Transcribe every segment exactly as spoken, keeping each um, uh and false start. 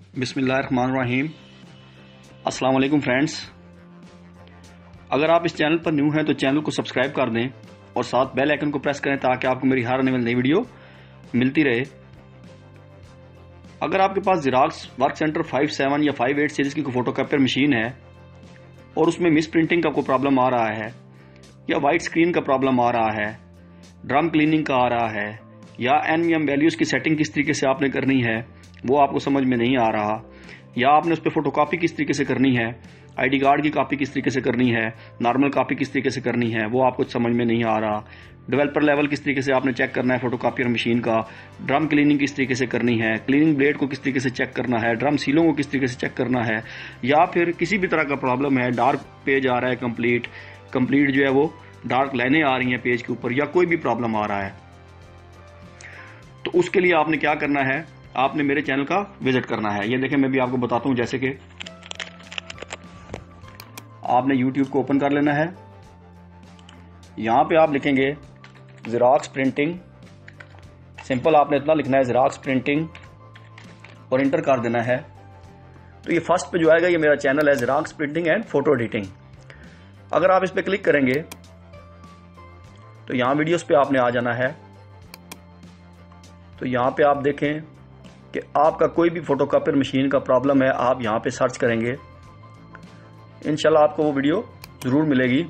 बिस्मिल्लाहिर्रहमानिर्रहीम। अस्सलाम वालेकुम फ्रेंड्स। अगर आप इस चैनल पर न्यू हैं तो चैनल को सब्सक्राइब कर दें और साथ बेल आइकन को प्रेस करें ताकि आपको मेरी हर आने वाली नई वीडियो मिलती रहे। अगर आपके पास Xerox work centre five seven या फाइव एट सीरीज़ की कोई फोटोकॉपियर मशीन है और उसमें मिस प्रिंटिंग का कोई प्रॉब्लम आ रहा है या वाइट स्क्रीन का प्रॉब्लम आ रहा है, ड्रम क्लीनिंग का आ रहा है या एन वी एम वैल्यूज़ की सेटिंग किस तरीके से आपने करनी है वो आपको समझ में नहीं आ रहा, या आपने उस पर फोटोकॉपी किस तरीके से करनी है, आईडी कार्ड की कॉपी किस तरीके से करनी है, नॉर्मल कॉपी किस तरीके से करनी है वो आपको समझ में नहीं आ रहा, डेवलपर लेवल किस तरीके से आपने चेक करना है फोटोकॉपियर मशीन का, ड्रम क्लीनिंग किस तरीके से करनी है, क्लीनिंग ब्लेड को किस तरीके से चेक करना है, ड्रम सीलों को किस तरीके से चेक करना है, या फिर किसी भी तरह का प्रॉब्लम है, डार्क पेज आ रहा है, कंप्लीट कंप्लीट जो है वो डार्क लाइनें आ रही हैं पेज के ऊपर, या कोई भी प्रॉब्लम आ रहा है, तो उसके लिए आपने क्या करना है, आपने मेरे चैनल का विजिट करना है। ये देखें, मैं भी आपको बताता हूं। जैसे कि आपने यूट्यूब को ओपन कर लेना है, यहां पे आप लिखेंगे ज़ेरॉक्स प्रिंटिंग, सिंपल आपने इतना लिखना है ज़ेरॉक्स प्रिंटिंग और इंटर कर देना है। तो ये फर्स्ट पे जो आएगा ये मेरा चैनल है Xerox printing and photo editing. अगर आप इस पे क्लिक करेंगे तो यहां वीडियोस पे आपने आ जाना है। तो यहां पे आप देखें कि आपका कोई भी फोटोकॉपियर मशीन का प्रॉब्लम है, आप यहां पे सर्च करेंगे, इंशाल्लाह आपको वो वीडियो जरूर मिलेगी।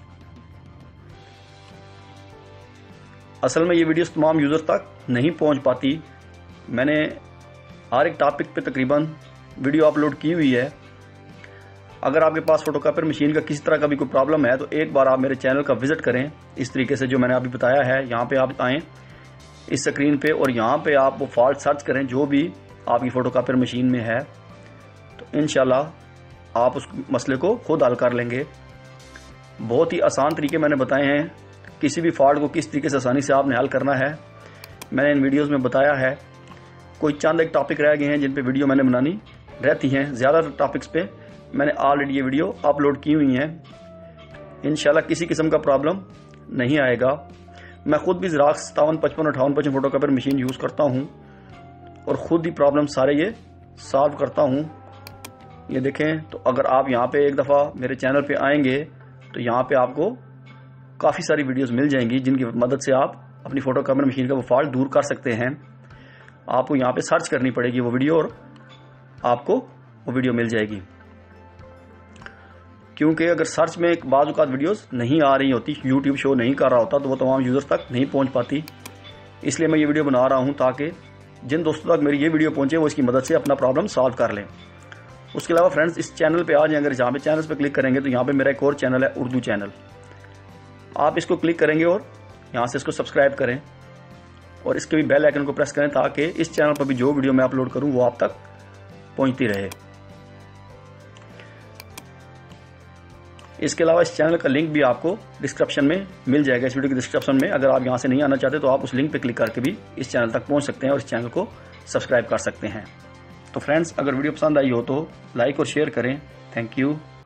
असल में ये वीडियोस तमाम यूजर तक नहीं पहुंच पाती। मैंने हर एक टॉपिक पे तकरीबन वीडियो अपलोड की हुई है। अगर आपके पास फोटोकॉपियर मशीन का किसी तरह का भी कोई प्रॉब्लम है तो एक बार आप मेरे चैनल का विजिट करें, इस तरीके से जो मैंने अभी बताया है। यहाँ पे आप आएँ इस स्क्रीन पे और यहाँ पे आप वो फॉल्ट सर्च करें जो भी आपकी फोटोकॉपियर मशीन में है, तो इंशाल्लाह आप उस मसले को खुद हल कर लेंगे। बहुत ही आसान तरीके मैंने बताए हैं, किसी भी फॉल्ट को किस तरीके से आसानी से आपने हल करना है मैंने इन वीडियोस में बताया है। कोई चंद एक टॉपिक रह गए हैं जिन पे वीडियो मैंने बनानी रहती हैं, ज़्यादातर टॉपिक्स पे मैंने ऑलरेडी ये वीडियो अपलोड की हुई हैं। इंशाल्लाह किसी किस्म का प्रॉब्लम नहीं आएगा। मैं खुद भी ज़ेरॉक्स सतावन पचपन अठावन पचपन फोटोकॉपियर मशीन यूज़ करता हूँ और ख़ुद ही प्रॉब्लम सारे ये सॉल्व करता हूँ। ये देखें, तो अगर आप यहाँ पे एक दफ़ा मेरे चैनल पे आएंगे तो यहाँ पे आपको काफ़ी सारी वीडियोस मिल जाएंगी जिनकी मदद से आप अपनी फोटोकॉपियर मशीन का वो फॉल्ट दूर कर सकते हैं। आपको यहाँ पे सर्च करनी पड़ेगी वो वीडियो और आपको वो वीडियो मिल जाएगी, क्योंकि अगर सर्च में एक बाज़ औक़ात वीडियोस नहीं आ रही होती, यूट्यूब शो नहीं कर रहा होता, तो वो तमाम यूज़र्स तक नहीं पहुंच पाती। इसलिए मैं ये वीडियो बना रहा हूं ताकि जिन दोस्तों तक मेरी ये वीडियो पहुंचे वो इसकी मदद से अपना प्रॉब्लम सॉल्व कर लें। उसके अलावा फ्रेंड्स, इस चैनल पे आ जाएं, अगर जहाँ पे चैनल पे क्लिक करेंगे तो यहाँ पे मेरा एक और चैनल है उर्दू चैनल। आप इसको क्लिक करेंगे और यहाँ से इसको सब्सक्राइब करें और इसके भी बेल आइकन को प्रेस करें ताकि इस चैनल पर भी जो वीडियो मैं अपलोड करूँ वो आप तक पहुँचती रहे। इसके अलावा इस चैनल का लिंक भी आपको डिस्क्रिप्शन में मिल जाएगा, इस वीडियो के डिस्क्रिप्शन में। अगर आप यहाँ से नहीं आना चाहते तो आप उस लिंक पे क्लिक करके भी इस चैनल तक पहुँच सकते हैं और इस चैनल को सब्सक्राइब कर सकते हैं। तो फ्रेंड्स, अगर वीडियो पसंद आई हो तो लाइक और शेयर करें। Thank you.